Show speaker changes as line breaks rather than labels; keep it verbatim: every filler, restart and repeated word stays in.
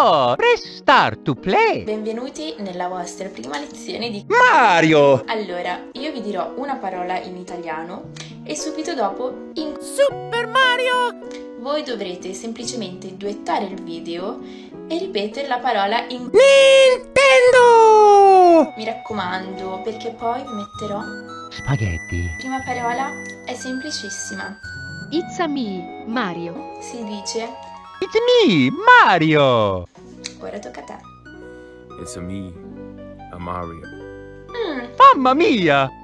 Oh, press start to play.
Benvenuti nella vostra prima lezione di
Mario.
Allora, io vi dirò una parola in italiano e subito dopo in
Super Mario.
Voi dovrete semplicemente duettare il video e ripetere la parola in
Nintendo.
Mi raccomando, perché poi vi metterò.
Spaghetti.
La prima parola è semplicissima.
It's a me, Mario.
Si dice
It's me, Mario.
ora tocca a te.
It's a me, a Mario.
Mm,
Mamma mia.